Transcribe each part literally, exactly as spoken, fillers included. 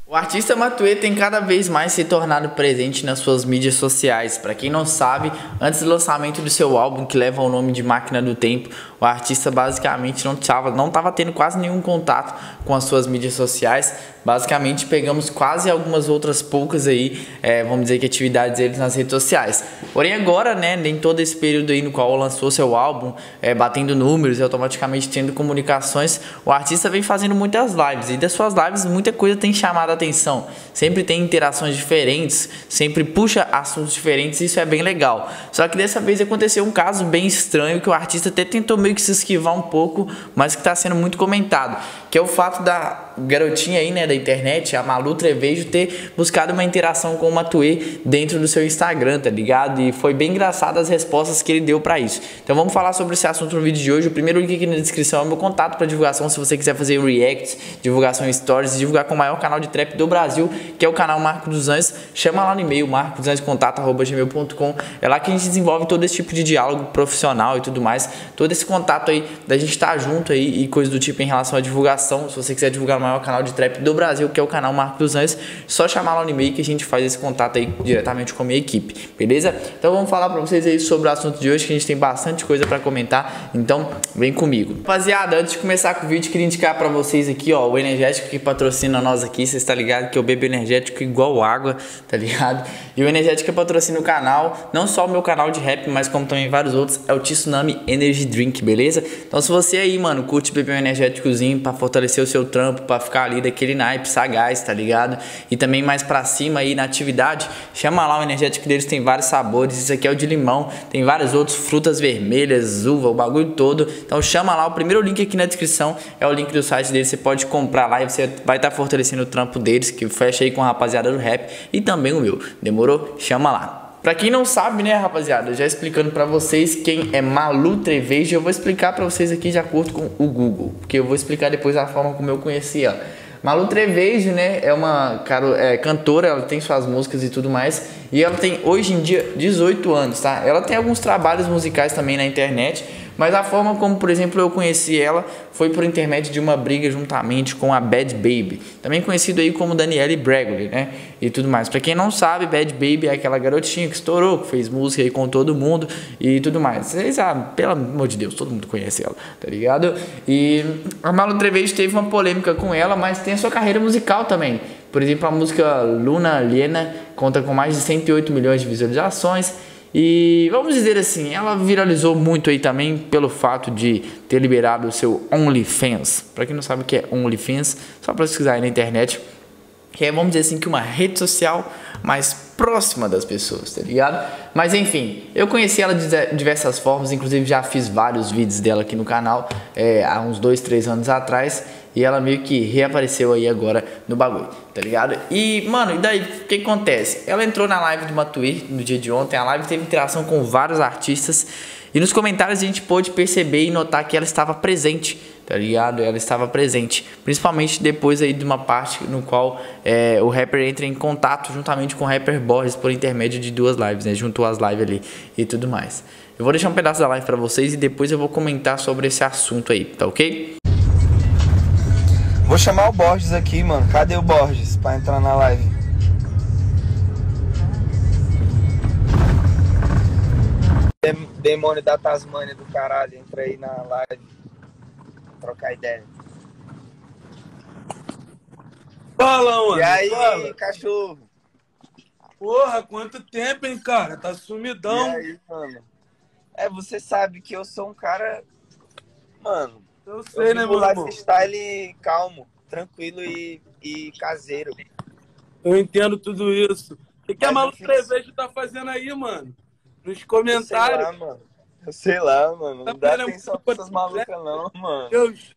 O artista Matuê tem cada vez mais se tornado presente nas suas mídias sociais. Para quem não sabe, antes do lançamento do seu álbum, que leva o nome de Máquina do Tempo, o artista basicamente não estava não tava tendo quase nenhum contato com as suas mídias sociais. Basicamente pegamos quase algumas outras poucas aí, é, vamos dizer que atividades deles nas redes sociais. Porém agora, né, em todo esse período aí no qual lançou seu álbum, é, batendo números e automaticamente tendo comunicações, o artista vem fazendo muitas lives. E das suas lives muita coisa tem chamado a atenção. Sempre tem interações diferentes, sempre puxa assuntos diferentes, e isso é bem legal. Só que dessa vez aconteceu um caso bem estranho que o artista até tentou meio que se esquivar um pouco, mas que está sendo muito comentado, que é o fato da garotinha aí, né, da internet, a Malu Trevejo, ter buscado uma interação com o Matuê dentro do seu Instagram, tá ligado? E foi bem engraçado as respostas que ele deu pra isso. Então vamos falar sobre esse assunto no vídeo de hoje. O primeiro link aqui na descrição é o meu contato para divulgação, se você quiser fazer reacts, divulgação em stories, divulgar com o maior canal de trap do Brasil, que é o canal Marco dos Anjos. Chama lá no e-mail, marco dos anjos contato arroba gmail ponto com. É lá que a gente desenvolve todo esse tipo de diálogo profissional e tudo mais, todo esse contato aí da gente estar junto aí e coisa do tipo em relação à divulgação. Se você quiser divulgar o maior canal de trap do Brasil, que é o canal Marco dos Anjos, só chamar lá no e-mail que a gente faz esse contato aí diretamente com a minha equipe, beleza? Então vamos falar pra vocês aí sobre o assunto de hoje, que a gente tem bastante coisa pra comentar, então vem comigo. Rapaziada, antes de começar com o vídeo, queria indicar pra vocês aqui, ó, o energético que patrocina nós aqui. Vocês tá ligado que eu bebo energético igual água, tá ligado? E o energético que patrocina o canal, não só o meu canal de rap, mas como também vários outros, é o Tsunami Energy Drink, beleza? Então se você aí, mano, curte beber um energéticozinho pra fortalecer o seu trampo, pra ficar ali daquele naipe sagaz, tá ligado? E também mais pra cima aí na atividade, chama lá, o energético deles tem vários sabores. Isso aqui é o de limão, tem vários outros, frutas vermelhas, uva, o bagulho todo. Então chama lá, o primeiro link aqui na descrição é o link do site deles, você pode comprar lá e você vai estar tá fortalecendo o trampo deles, que fecha aí com a rapaziada do rap e também o meu, demorou? Chama lá. Pra quem não sabe, né, rapaziada, já explicando pra vocês quem é Malu Trevejo, eu vou explicar pra vocês aqui de acordo com o Google, porque eu vou explicar depois a forma como eu conheci ela. Malu Trevejo, né, é uma cara, é, cantora, ela tem suas músicas e tudo mais, e ela tem hoje em dia dezoito anos, tá? Ela tem alguns trabalhos musicais também na internet, mas a forma como, por exemplo, eu conheci ela foi por intermédio de uma briga juntamente com a Bad Baby, também conhecido aí como Danielle Bregoli, né, e tudo mais. Pra quem não sabe, Bad Baby é aquela garotinha que estourou, que fez música aí com todo mundo e tudo mais. Vocês sabem, pelo amor de Deus, todo mundo conhece ela, tá ligado? E a Malu Trevejo teve uma polêmica com ela, mas tem a sua carreira musical também. Por exemplo, a música Luna Liena conta com mais de cento e oito milhões de visualizações. E vamos dizer assim, ela viralizou muito aí também pelo fato de ter liberado o seu OnlyFans. Pra quem não sabe o que é OnlyFans, só pra pesquisar aí na internet, que é, vamos dizer assim, que uma rede social mais próxima das pessoas, tá ligado? Mas enfim, eu conheci ela de diversas formas, inclusive já fiz vários vídeos dela aqui no canal, é, há uns dois, três anos atrás. E ela meio que reapareceu aí agora no bagulho, tá ligado? E, mano, e daí, o que acontece? Ela entrou na live do Matuê no dia de ontem. A live teve interação com vários artistas. E nos comentários a gente pôde perceber e notar que ela estava presente, tá ligado? Ela estava presente, principalmente depois aí de uma parte no qual é, o rapper entra em contato juntamente com o rapper Borges por intermédio de duas lives, né? Juntou as lives ali e tudo mais. Eu vou deixar um pedaço da live pra vocês e depois eu vou comentar sobre esse assunto aí, tá ok? Vou chamar o Borges aqui, mano. Cadê o Borges pra entrar na live? Dem Demônio da Tasmânia do caralho, entra aí na live. Trocar ideia. Fala, mano. E aí, fala. cachorro? Porra, quanto tempo, hein, cara? Tá sumidão. E aí, mano? É, você sabe que eu sou um cara... Mano... Eu sei, eu né, meu irmão? lifestyle calmo, tranquilo e, e caseiro. Eu entendo tudo isso. O que, que a Mas Malu eu fiz- Trevejo tá fazendo aí, mano? Nos Eu sei comentários. lá, mano. Eu sei lá, mano. Tá Não dá perdendo atenção muito pra essas tempo, né? malucas não, mano. Deus.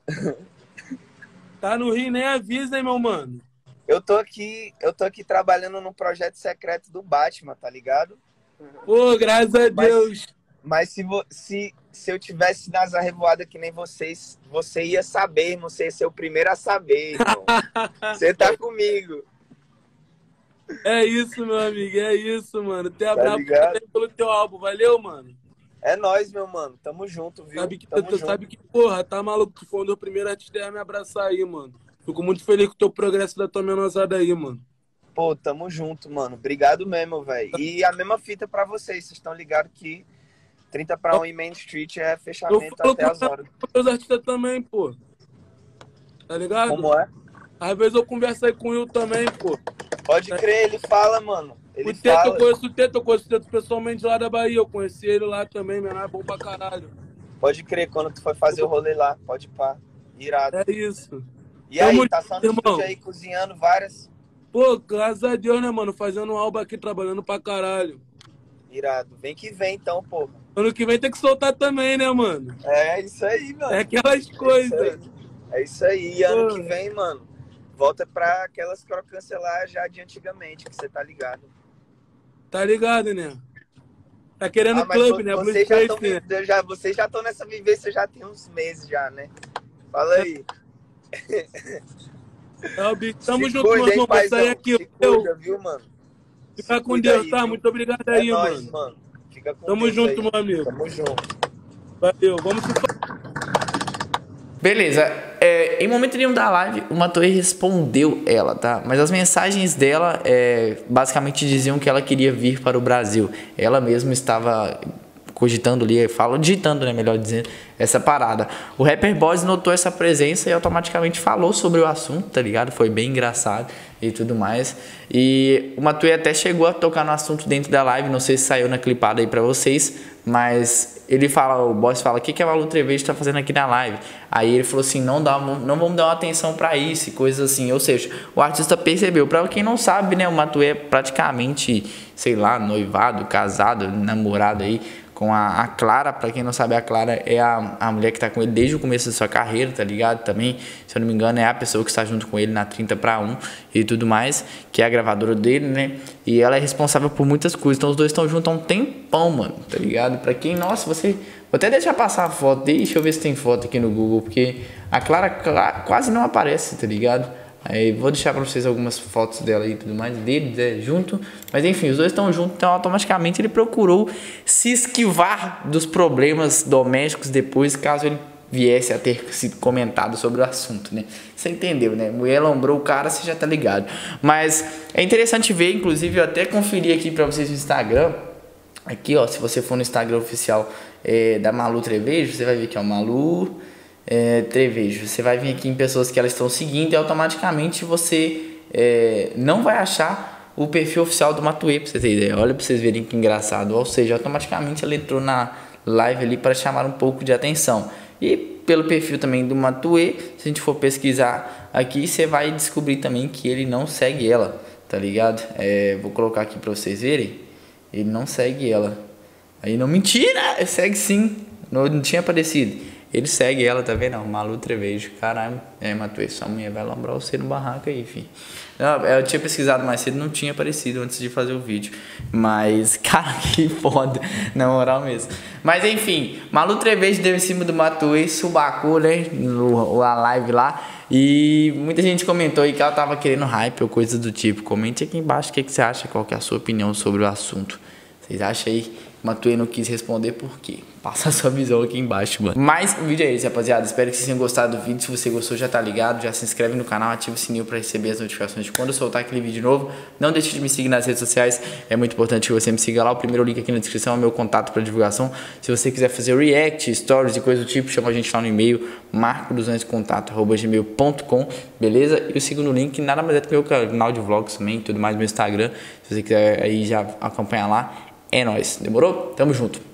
Tá no Rio, nem avisa, hein, meu mano? Eu tô aqui, eu tô aqui trabalhando no projeto secreto do Batman, tá ligado? Pô, graças a Mas- Deus. Mas se, vo- se, se eu tivesse nas arrevoadas que nem vocês, você ia saber, irmão. Você ia ser o primeiro a saber, irmão. Você tá comigo. É isso, meu amigo, é isso, mano. Até Tá abraço ligado? pelo teu álbum. Valeu, mano. É nóis, meu mano. Tamo junto, viu? Sabe que, Tamo tu junto. sabe que, porra, tá maluco? Tu foi um dos primeiros artistas a me abraçar aí, mano. Fico muito feliz com o teu progresso da tua menosada aí, mano. Pô, tamo junto, mano. Obrigado mesmo, velho. E a mesma fita pra vocês. Vocês estão ligados que trinta pra um em Main Street é Eu fechamento falo até as horas. com os artistas também, pô. Tá ligado? Como é? Às vezes eu converso aí com o Will também, pô. Pode crer, ele fala, mano. Ele O Teto, fala. eu conheço o Teto, eu conheço o Teto pessoalmente lá da Bahia. Eu conheci ele lá também, meu é bom pra caralho. Pode crer, quando tu foi fazer o rolê lá. Pode pá. Irado. É isso. E aí, Tamo tá só no junto, irmão. estúdio aí cozinhando várias? Pô, graças a Deus, né, mano? Fazendo um álbum aqui, trabalhando pra caralho. Irado. Vem que vem, então, pô. Ano que vem tem que soltar também, né, mano? É isso aí, mano. É aquelas coisas. É isso aí. E ano Pô. que vem, mano, volta pra aquelas crocâncias lá já de antigamente, que você tá ligado. Tá ligado, né? Tá querendo Ah, mas clube, vo- né? Blue vocês já Space, estão né? já, vocês já estão nessa vivência já tem uns meses já, né? Fala aí. É o bicho. Tamo Se junto, cuida, meu hein, irmão. Vai paizão. sair aqui. Se Eu. cuida, viu, mano? Fica Se com cuida Deus, aí, tá? viu? Muito obrigado É aí, nóis, mano. mano. Fica com Tamo Deus junto, aí. meu amigo. Tamo junto. Valeu. Vamos se falar. Beleza, é, em momento nenhum da live, o Matuê respondeu ela, tá? Mas as mensagens dela é, basicamente diziam que ela queria vir para o Brasil. Ela mesma estava cogitando ali, fala, digitando, né, melhor dizendo, essa parada. O Rapper Boys notou essa presença e automaticamente falou sobre o assunto, tá ligado? Foi bem engraçado e tudo mais. E o Matuê até chegou a tocar no assunto dentro da live, não sei se saiu na clipada aí pra vocês, mas ele fala, o boss fala, o que, que a Malu Trevejo tá fazendo aqui na live? Aí ele falou assim, não, dá, não vamos dar uma atenção pra isso, e coisas assim. Ou seja, o artista percebeu. Pra quem não sabe, né, o Matuê é praticamente, sei lá, noivado, casado, namorado aí com a, a Clara. Pra quem não sabe, a Clara é a, a mulher que tá com ele desde o começo da sua carreira, tá ligado? Também, se eu não me engano, é a pessoa que está junto com ele na trinta pra um e tudo mais, que é a gravadora dele, né? E ela é responsável por muitas coisas. Então os dois estão juntos há um tempão, mano, tá ligado? Pra quem, nossa, você... Vou até deixar passar a foto, deixa eu ver se tem foto aqui no Google, porque a Clara quase não aparece, tá ligado? Aí vou deixar pra vocês algumas fotos dela e tudo mais, deles, é, junto. Mas enfim, os dois estão juntos, então automaticamente ele procurou se esquivar dos problemas domésticos depois, caso ele viesse a ter sido comentado sobre o assunto, né? Você entendeu, né? Mulher lombrou o cara, você já tá ligado. Mas é interessante ver, inclusive eu até conferi aqui pra vocês no Instagram. Aqui, ó, se você for no Instagram oficial é, da Malu Trevejo, você vai ver que é o Malu... É, Trevejo, você vai vir aqui em pessoas que elas estão seguindo e automaticamente você é, não vai achar o perfil oficial do Matuê, pra você ter ideia. Olha pra vocês verem que engraçado. Ou seja, automaticamente ela entrou na live ali para chamar um pouco de atenção. E pelo perfil também do Matuê, se a gente for pesquisar aqui, você vai descobrir também que ele não segue ela, tá ligado? É, vou colocar aqui pra vocês verem. Ele não segue ela. Aí não, mentira! Segue sim. Não, não tinha aparecido. Ele segue ela, tá vendo? Malu Trevejo. Caralho. É, Matuê, sua mulher vai lombrar você no barraco aí, filho. Não, eu tinha pesquisado mais cedo, não tinha aparecido antes de fazer o vídeo. Mas, cara, que foda. Na moral mesmo. Mas, enfim. Malu Trevejo deu em cima do Matuê, subacou, né? No, a live lá. E muita gente comentou aí que ela tava querendo hype ou coisa do tipo. Comente aqui embaixo o que, que você acha, qual que é a sua opinião sobre o assunto. Vocês acham aí? Matuê não quis responder por quê? Passa a sua visão aqui embaixo, mano. Mas o vídeo é esse, rapaziada. Espero que vocês tenham gostado do vídeo. Se você gostou, já tá ligado. Já se inscreve no canal, ativa o sininho pra receber as notificações de quando eu soltar aquele vídeo novo. Não deixe de me seguir nas redes sociais. É muito importante que você me siga lá. O primeiro link aqui na descrição é o meu contato para divulgação. Se você quiser fazer react, stories e coisa do tipo, chama a gente lá no e-mail marco dos anjos contato arroba gmail ponto com, beleza? E o segundo link, nada mais é do que o meu canal de vlogs também, tudo mais no meu Instagram. Se você quiser aí já acompanhar lá, é nóis. Demorou? Tamo junto.